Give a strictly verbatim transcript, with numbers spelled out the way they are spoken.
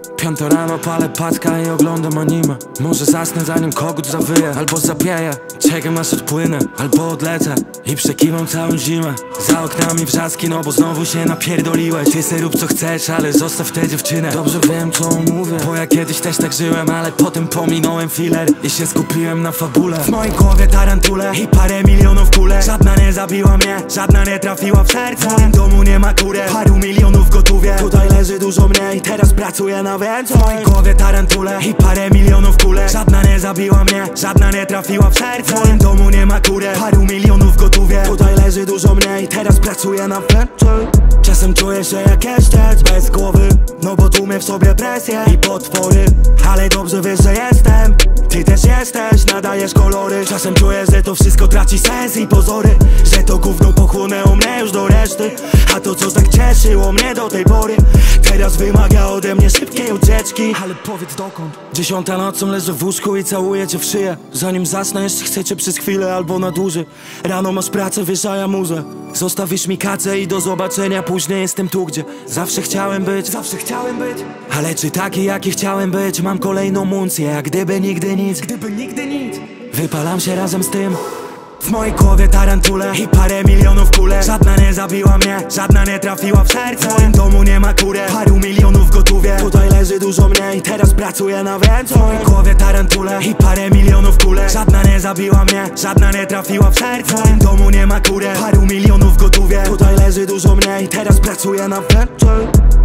Piąta rano palę patka i oglądam anime. Może zasnę zanim kogut zawyje, albo zapieje. Czekam aż odpłynę, albo odlecę i przekiwam całą zimę. Za oknami wrzaski, no bo znowu się napierdoliłeś. Ty se rób co chcesz, ale zostaw tę dziewczynę. Dobrze wiem co mówię, bo ja kiedyś też tak żyłem, ale potem pominąłem filler i się skupiłem na fabule. W mojej głowie tarantule i parę milionów kulek. Żadna nie zabiła mnie, żadna nie trafiła w serce. W moim domu nie ma kurek, paru milionów gotowie. Tutaj leży dużo mnie i teraz pracuję na więcej. W mojej głowie tarantule i parę milionów kulek. Żadna nie zabiła mnie, żadna nie trafiła w serce. W moim domu nie ma kurek, paru milionów gotowie. Tutaj leży dużo mnie i teraz pracuję na więcej. Czasem czuję się jak jeździec bez głowy, no bo tłumię w sobie presję i potwory. Ale dobrze wiesz, że jestem, ty też jesteś, nadajesz kolory. Czasem czuję, że to wszystko traci sens i pozory, że to gówno pochłonęło mnie już do reszty. A to co tak cieszyło mnie do tej pory, teraz wymaga ode mnie szybkiej ucieczki. Ale powiedz dokąd? Dziesiąta nocą leżę w łóżku i całuję cię w szyję. Zanim zasnę jeszcze chcę cię przez chwilę albo na dłużej. Rano masz pracę, wiesz, a ja muzę. Zostawisz mi kacę i do zobaczenia później. Jestem tu, gdzie zawsze chciałem być. Zawsze chciałem być. Ale czy taki jaki chciałem być? Mam kolejną muncję, jak gdyby nigdy nic. Gdyby nigdy nic. Wypalam się razem z tym. W mojej głowie tarantule i parę milionów kulek. Żadna nie zabiła mnie, żadna nie trafiła w serce. W moim domu nie ma kurek, paru milionów gotowie. Tutaj leży dużo mnie i teraz pracuję na więcej. W mojej głowie tarantule i parę milionów kulek. Żadna nie zabiła mnie, żadna nie trafiła w serce. W moim domu nie ma kurek, paru milionów gotowie. Tutaj leży dużo mnie i teraz pracuję na więcej.